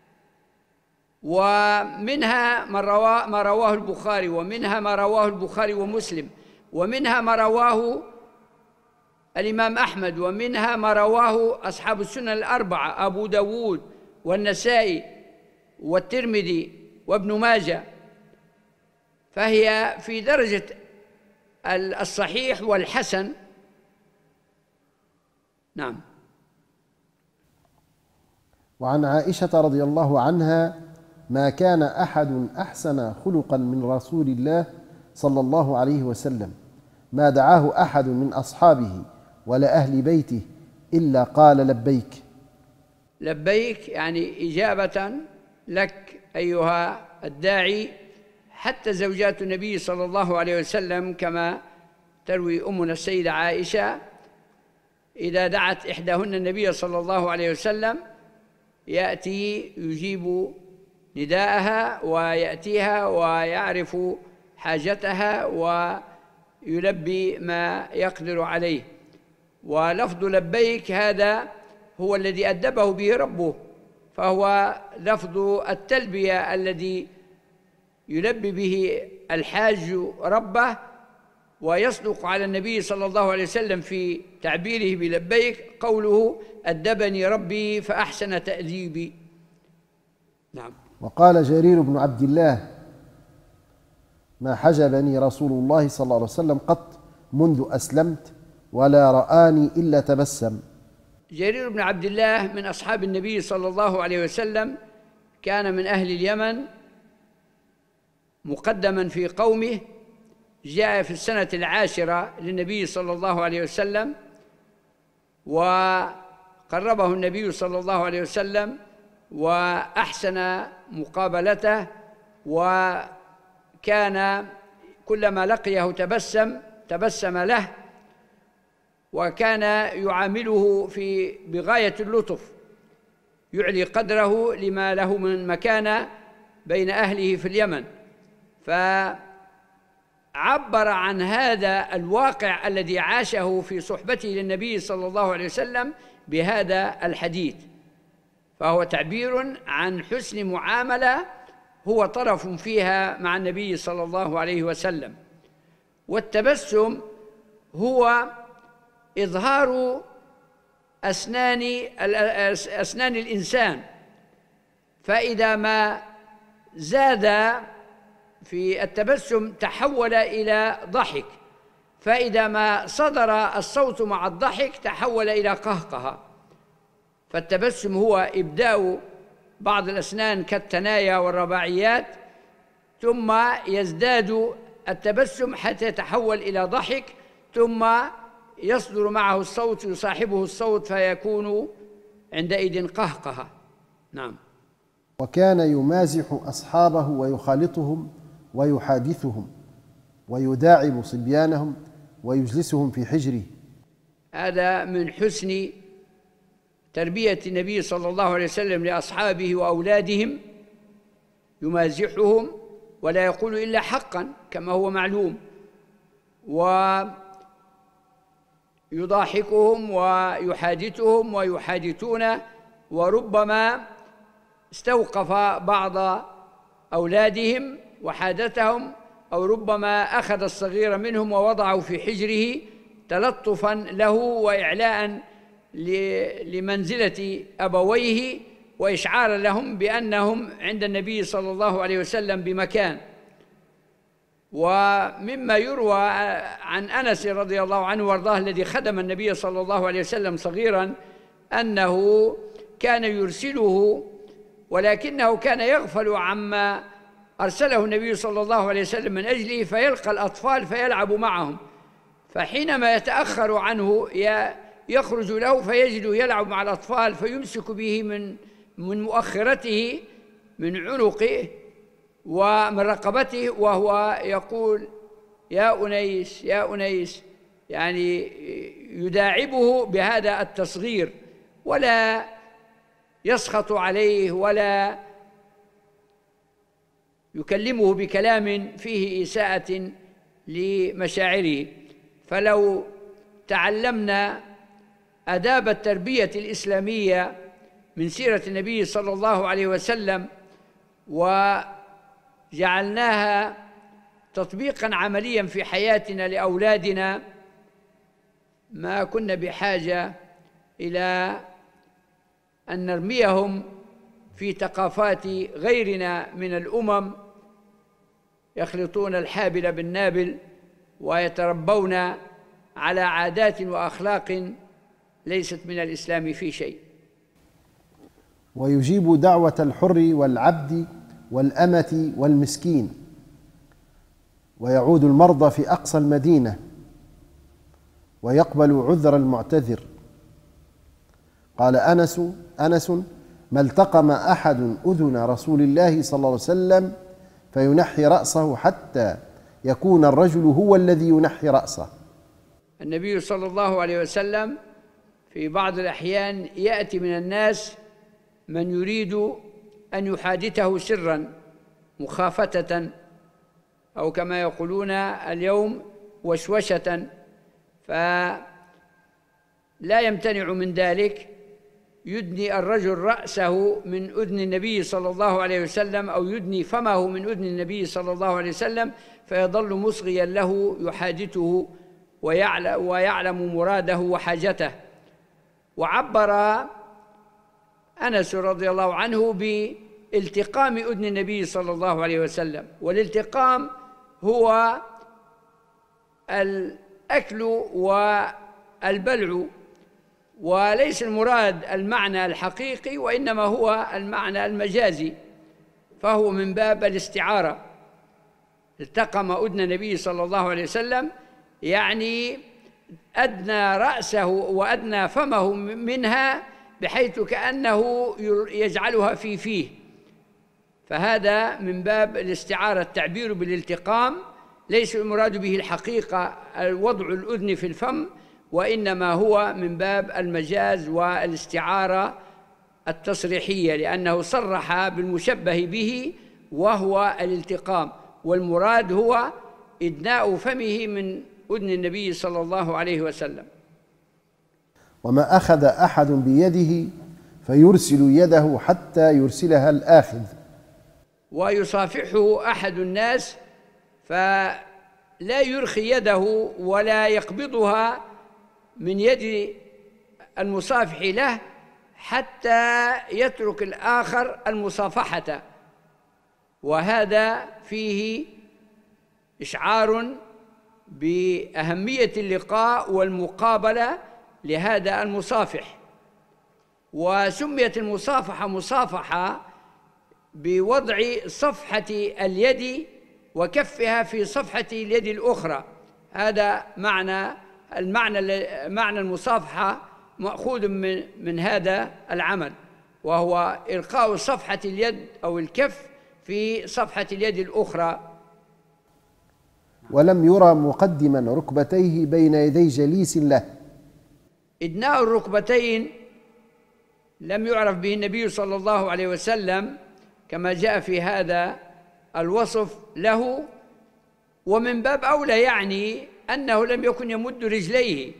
ومنها ما رواه ما رواه البخاري، ومنها ما رواه البخاري ومسلم، ومنها ما رواه الإمام أحمد، ومنها ما رواه أصحاب السنن الأربعة: أبو داود والنسائي والترمذي وابن ماجه، فهي في درجة الصحيح والحسن. نعم. وعن عائشة رضي الله عنها: ما كان أحد أحسن خلقا من رسول الله صلى الله عليه وسلم، ما دعاه أحد من أصحابه ولا أهل بيته إلا قال لبيك. لبيك يعني إجابة لك أيها الداعي. حتى زوجات النبي صلى الله عليه وسلم كما تروي أمنا السيدة عائشة: إذا دعت إحداهن النبي صلى الله عليه وسلم يأتي يجيب نداءها ويأتيها ويعرف حاجتها ويلبي ما يقدر عليه. ولفظ لبيك هذا هو الذي أدبه به ربه، فهو لفظ التلبية الذي يلبي به الحاج ربه، ويصدق على النبي صلى الله عليه وسلم في تعبيره بلبيك قوله: أدبني ربي فأحسن تأديبي. نعم. وقال جرير بن عبد الله: ما حجبني رسول الله صلى الله عليه وسلم قط منذ أسلمت، ولا رآني إلا تبسم. جرير بن عبد الله من أصحاب النبي صلى الله عليه وسلم، كان من أهل اليمن مقدما في قومه، جاء في السنة العاشرة للنبي صلى الله عليه وسلم، وقربه النبي صلى الله عليه وسلم وأحسن مقابلته، وكان كلما لقيه تبسم تبسم له، وكان يعامله في بغاية اللطف، يعلي قدره لما له من مكانة بين أهله في اليمن. فعبر عن هذا الواقع الذي عاشه في صحبته للنبي صلى الله عليه وسلم بهذا الحديث، فهو تعبير عن حسن معاملة هو طرف فيها مع النبي صلى الله عليه وسلم. والتبسم هو إظهار أسنان أسنان الإنسان، فإذا ما زاد في التبسم تحول إلى ضحك، فإذا ما صدر الصوت مع الضحك تحول إلى قهقهة. فالتبسم هو إبداء بعض الأسنان كالثنايا والرباعيات، ثم يزداد التبسم حتى يتحول إلى ضحك، ثم يصدر معه الصوت يصاحبه الصوت فيكون عندئذ قهقهة. نعم. وكان يمازح أصحابه ويخالطهم ويحادثهم ويداعب صبيانهم ويجلسهم في حجره. هذا من حسن تربية النبي صلى الله عليه وسلم لأصحابه وأولادهم، يمازحهم ولا يقول إلا حقا كما هو معلوم، ويضاحكهم ويحادثهم ويحادثونه، وربما استوقف بعض أولادهم وحادثهم، أو ربما أخذ الصغير منهم ووضعه في حجره تلطفاً له وإعلاء لمنزلة أبويه وإشعارا لهم بأنهم عند النبي صلى الله عليه وسلم بمكان. ومما يروى عن أنس رضي الله عنه وارضاه الذي خدم النبي صلى الله عليه وسلم صغيراً أنه كان يرسله، ولكنه كان يغفل عما أرسله النبي صلى الله عليه وسلم من أجله، فيلقى الأطفال فيلعب معهم، فحينما يتأخر عنه يخرج له فيجد يلعب مع الأطفال، فيمسك به من من مؤخرته من عنقه ومن رقبته، وهو يقول يا أنيس يا أنيس، يعني يداعبه بهذا التصغير، ولا يسخط عليه ولا يكلمه بكلام فيه إساءة لمشاعره. فلو تعلمنا آداب التربية الإسلامية من سيرة النبي صلى الله عليه وسلم وجعلناها تطبيقاً عملياً في حياتنا لأولادنا، ما كنا بحاجة إلى أن نرميهم في ثقافات غيرنا من الأمم يخلطون الحابل بالنابل ويتربون على عادات وأخلاق ليست من الإسلام في شيء. ويجيب دعوة الحر والعبد والأمة والمسكين، ويعود المرضى في أقصى المدينة، ويقبل عذر المعتذر. قال أنس أنس ما التقم أحد أذن رسول الله صلى الله عليه وسلم فينحي رأسه حتى يكون الرجل هو الذي ينحي رأسه. النبي صلى الله عليه وسلم في بعض الأحيان يأتي من الناس من يريد أن يحادثه سراً مخافتة، أو كما يقولون اليوم وشوشة، فلا يمتنع من ذلك، يدني الرجل رأسه من أذن النبي صلى الله عليه وسلم، أو يدني فمه من أذن النبي صلى الله عليه وسلم، فيظل مصغياً له يحادثه ويعلم مراده وحاجته. وعبر أنس رضي الله عنه بالتقام أذن النبي صلى الله عليه وسلم، والالتقام هو الأكل والبلع، وليس المراد المعنى الحقيقي، وإنما هو المعنى المجازي، فهو من باب الاستعارة. التقم أذن النبي صلى الله عليه وسلم يعني أدنى رأسه وأدنى فمه منها بحيث كأنه يجعلها في فيه، فهذا من باب الاستعارة، التعبير بالالتقام، ليس المراد به الحقيقة وضع الأذن في الفم، وإنما هو من باب المجاز والاستعارة التصريحية، لأنه صرح بالمشبه به وهو الالتقام، والمراد هو إدناء فمه من أذن النبي صلى الله عليه وسلم. وما أخذ أحد بيده فيرسل يده حتى يرسلها الآخذ. ويصافحه أحد الناس فلا يرخي يده ولا يقبضها من يد المصافح له حتى يترك الآخر المصافحة، وهذا فيه إشعار بأهمية اللقاء والمقابلة لهذا المصافح. وسميت المصافحة مصافحة بوضع صفحة اليد وكفها في صفحة اليد الأخرى، هذا معنى المعنى معنى المصافحة مأخوذ من من هذا العمل، وهو إلقاء صفحة اليد أو الكف في صفحة اليد الأخرى. ولم يرى مقدما ركبتيه بين يدي جليس له. إدناء الركبتين لم يعرف به النبي صلى الله عليه وسلم كما جاء في هذا الوصف له، ومن باب أولى يعني أنه لم يكن يمد رجليه،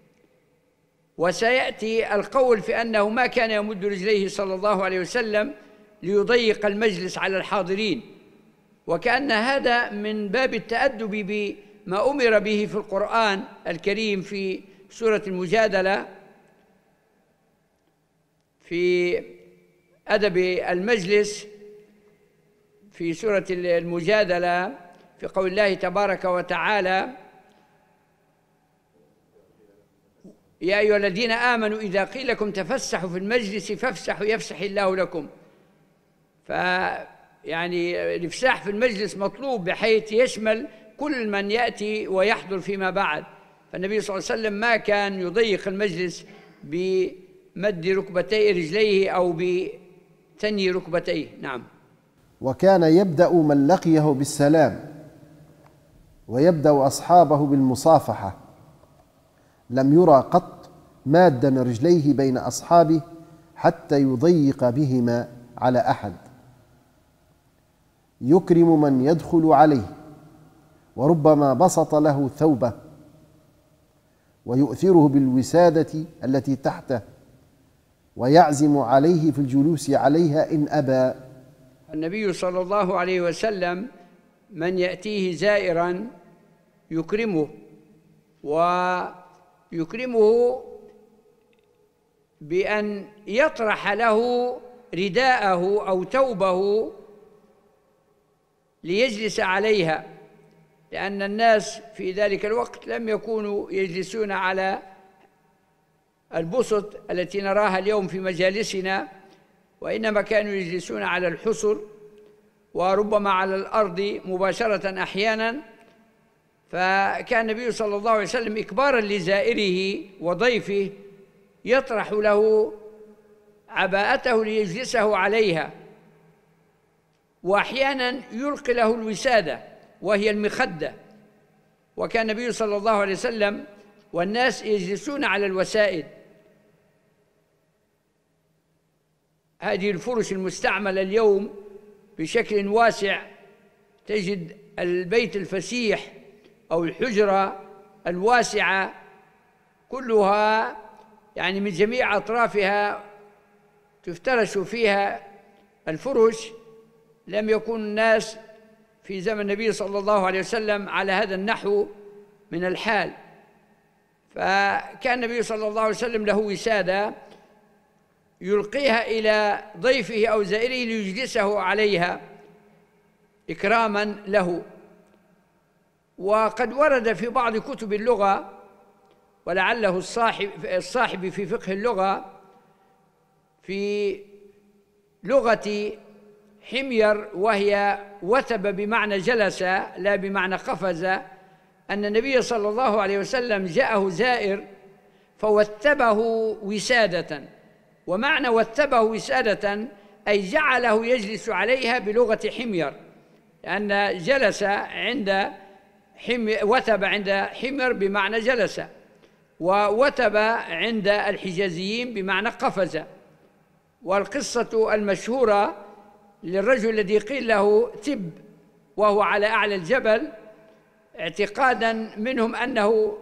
وسيأتي القول في أنه ما كان يمد رجليه صلى الله عليه وسلم ليضيق المجلس على الحاضرين، وكأن هذا من باب التأدب بما أمر به في القرآن الكريم في سورة المجادلة، في أدب المجلس في سورة المجادلة في قول الله تبارك وتعالى: يا أيها الذين آمنوا إذا قيل لكم تفسحوا في المجلس فافسحوا يفسح الله لكم. فيعني الإفساح في المجلس مطلوب بحيث يشمل كل من يأتي ويحضر فيما بعد، فالنبي صلى الله عليه وسلم ما كان يضيق المجلس بمد ركبتي رجليه أو بثني ركبتيه. نعم. وكان يبدأ من لقيه بالسلام ويبدأ أصحابه بالمصافحة. لم يرى قط مادا رجليه بين أصحابه حتى يضيق بهما على أحد. يكرم من يدخل عليه، وربما بسط له ثوبه، ويؤثره بالوسادة التي تحته، ويعزم عليه في الجلوس عليها إن أبى. النبي صلى الله عليه وسلم من يأتيه زائرا يكرمه، ويكرمه بأن يطرح له رداءه أو ثوبه ليجلس عليها، لأن الناس في ذلك الوقت لم يكونوا يجلسون على البسط التي نراها اليوم في مجالسنا، وإنما كانوا يجلسون على الحصر وربما على الأرض مباشرة أحيانا. فكان النبي صلى الله عليه وسلم إكباراً لزائره وضيفه يطرح له عباءته ليجلسه عليها، وأحياناً يلقي له الوسادة وهي المخدة. وكان النبي صلى الله عليه وسلم والناس يجلسون على الوسائد، هذه الفرش المستعملة اليوم بشكل واسع، تجد البيت الفسيح أو الحجرة الواسعة كلها يعني من جميع أطرافها تفترش فيها الفرش. لم يكن الناس في زمن النبي صلى الله عليه وسلم على هذا النحو من الحال، فكان النبي صلى الله عليه وسلم له وسادة يلقيها إلى ضيفه أو زائره ليجلسه عليها إكراما له. وقد ورد في بعض كتب اللغة، ولعله الصاحب الصاحب في فقه اللغة في لغة حمير وهي وثب بمعنى جلس لا بمعنى قفز، أن النبي صلى الله عليه وسلم جاءه زائر فوثبه وسادة، ومعنى وثبه وسادة أي جعله يجلس عليها بلغة حمير، لأن جلس عند حمير، وثب عند حمير بمعنى جلس، ووثب عند الحجازيين بمعنى قفز. والقصة المشهورة للرجل الذي قيل له تب وهو على أعلى الجبل، اعتقادا منهم أنه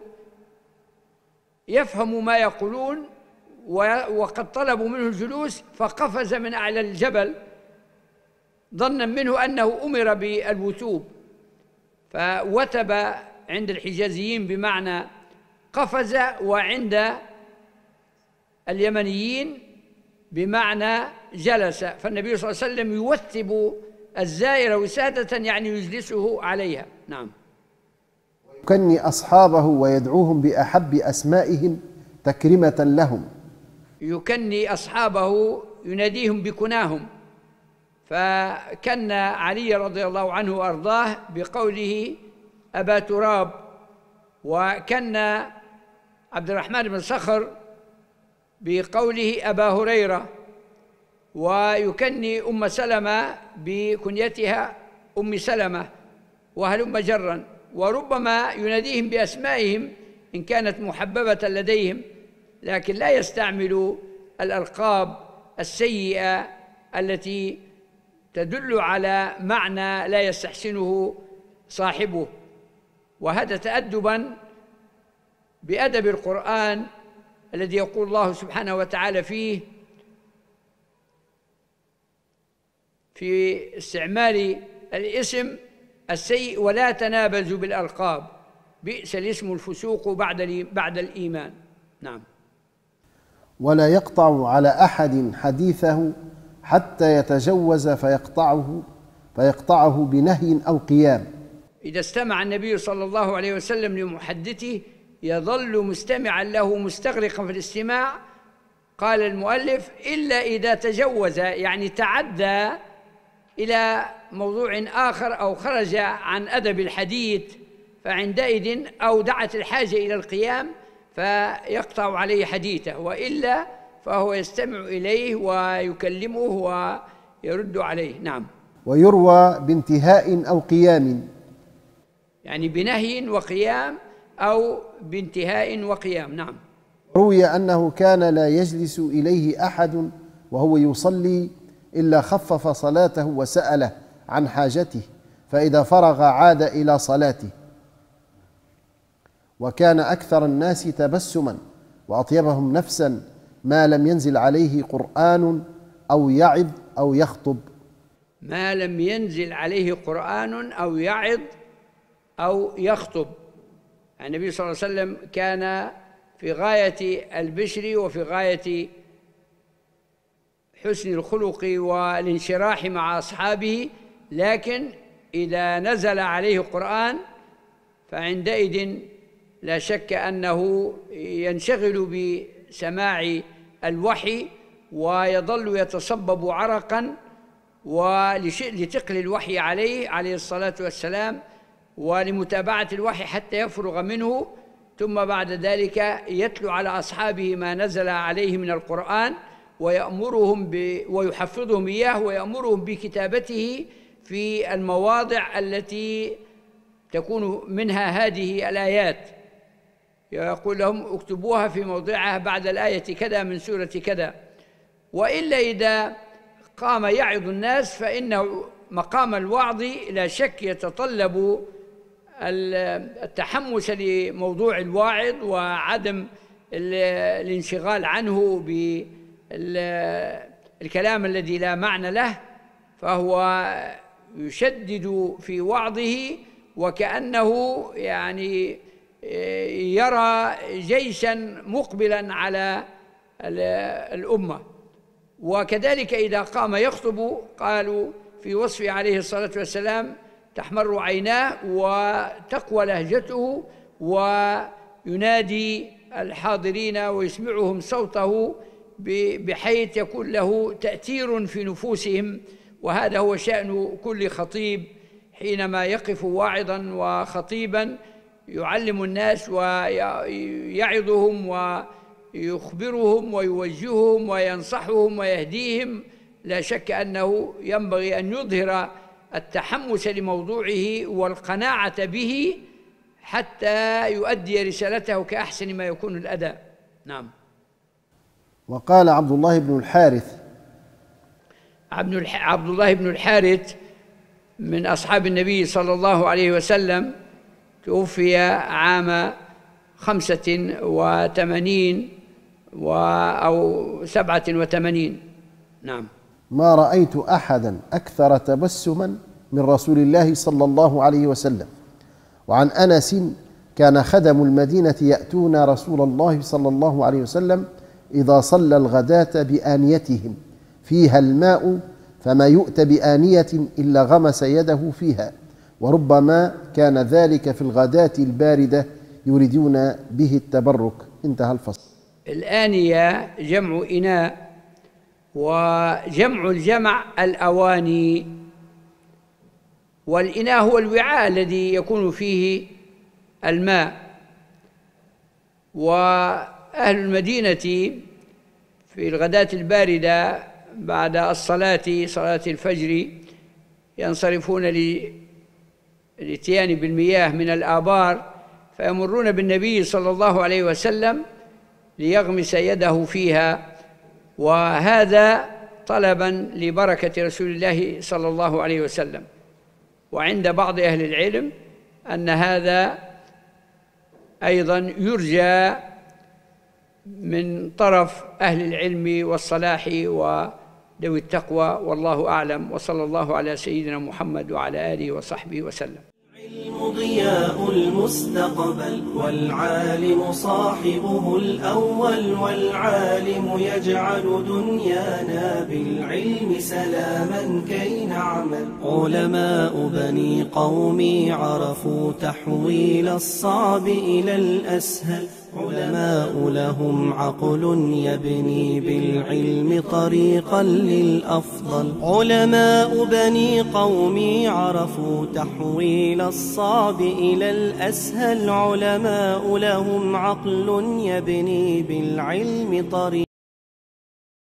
يفهم ما يقولون، وقد طلبوا منه الجلوس فقفز من أعلى الجبل ظنا منه أنه أمر بالوثوب، فوثب عند الحجازيين بمعنى قفز، وعند اليمنيين بمعنى جلس. فالنبي صلى الله عليه وسلم يوثب الزائر وسادة يعني يجلسه عليها. نعم. يكني أصحابه ويدعوهم بأحب أسمائهم تكرمة لهم. يكني أصحابه يناديهم بكناهم، فكن علي رضي الله عنه وأرضاه بقوله أبا تراب، وكن عبد الرحمن بن صخر بقوله أبا هريرة، ويكني أم سلمة بكنيتها أم سلمة، وهلم جرا. وربما يناديهم بأسمائهم إن كانت محببة لديهم، لكن لا يستعمل الألقاب السيئة التي تدل على معنى لا يستحسنه صاحبه. وهذا تأدبا بأدب القرآن الذي يقول الله سبحانه وتعالى فيه في استعمال الاسم السيء: ولا تنابزوا بالألقاب بئس الاسم الفسوق بعد بعد الإيمان. نعم. ولا يقطع على أحد حديثه حتى يتجوز فيقطعه فيقطعه بنهي أو قيام. إذا استمع النبي صلى الله عليه وسلم لمحدثه يظل مستمعا له مستغرقا في الاستماع، قال المؤلف: إلا إذا تجوز، يعني تعدى إلى موضوع آخر أو خرج عن أدب الحديث، فعندئذ أو دعت الحاجة إلى القيام فيقطع عليه حديثه، وإلا فهو يستمع إليه ويكلمه ويرد عليه. نعم. ويروى بانتهاء أو قيام، يعني بنهي وقيام أو بانتهاء وقيام. نعم. روي أنه كان لا يجلس إليه أحد وهو يصلي إلا خفف صلاته وسأله عن حاجته، فإذا فرغ عاد إلى صلاته. وكان أكثر الناس تبسما وأطيبهم نفسا ما لم ينزل عليه قرآن أو يعظ أو يخطب. ما لم ينزل عليه قرآن أو يعظ أو يخطب. النبي صلى الله عليه وسلم كان في غاية البشر وفي غاية حسن الخلق والانشراح مع أصحابه، لكن إذا نزل عليه قرآن فعندئذ لا شك أنه ينشغل بسماع الوحي ويظل يتصبب عرقا ولثقل الوحي عليه عليه الصلاة والسلام ولمتابعة الوحي حتى يفرغ منه، ثم بعد ذلك يتلو على أصحابه ما نزل عليه من القرآن ويأمرهم ب ويحفظهم إياه ويأمرهم بكتابته في المواضع التي تكون منها هذه الآيات، يقول لهم اكتبوها في موضعها بعد الآية كذا من سورة كذا. وإلا إذا قام يعظ الناس فإنه مقام الوعظ لا شك يتطلب التحمس لموضوع الواعظ وعدم الانشغال عنه بالكلام الذي لا معنى له، فهو يشدد في وعظه وكأنه يعني يرى جيشا مقبلا على الأمة. وكذلك إذا قام يخطب قالوا في وصفه عليه الصلاة والسلام: تحمر عيناه وتقوى لهجته وينادي الحاضرين ويسمعهم صوته بحيث يكون له تأثير في نفوسهم. وهذا هو شأن كل خطيب حينما يقف واعظا وخطيبا يعلم الناس ويعظهم يخبرهم ويوجههم وينصحهم ويهديهم، لا شك أنه ينبغي أن يظهر التحمس لموضوعه والقناعة به حتى يؤدي رسالته كأحسن ما يكون الأداء. نعم. وقال عبد الله بن الحارث عبد الله بن الحارث من أصحاب النبي صلى الله عليه وسلم، توفي عام خمسة وثمانين أو سبعة وثمانين. نعم. ما رأيت أحدا أكثر تبسما من رسول الله صلى الله عليه وسلم. وعن أنس: كان خدم المدينة يأتون رسول الله صلى الله عليه وسلم إذا صلى الغداة بآنيتهم فيها الماء، فما يؤتى بآنية إلا غمس يده فيها، وربما كان ذلك في الغداة الباردة يريدون به التبرك. انتهى الفصل. الآنية جمع إناء، وجمع الجمع الأواني، والإناء هو الوعاء الذي يكون فيه الماء. وأهل المدينة في الغداة الباردة بعد الصلاة صلاة الفجر ينصرفون للاتيان بالمياه من الآبار، فيمرون بالنبي صلى الله عليه وسلم ليغمس يده فيها، وهذا طلبا لبركة رسول الله صلى الله عليه وسلم. وعند بعض أهل العلم أن هذا أيضا يرجى من طرف أهل العلم والصلاح وذوي التقوى، والله أعلم. وصلى الله على سيدنا محمد وعلى آله وصحبه وسلم. العلم ضياء المستقبل، والعالم صاحبه الأول، والعالم يجعل دنيانا بالعلم سلاما كي نعمل. علماء بني قومي عرفوا تحويل الصعب إلى الأسهل، علماء لهم عقل يبني بالعلم طريقا للأفضل. علماء بني قومي عرفوا تحويل الصعب إلى الأسهل، علماء لهم عقل يبني بالعلم طريقا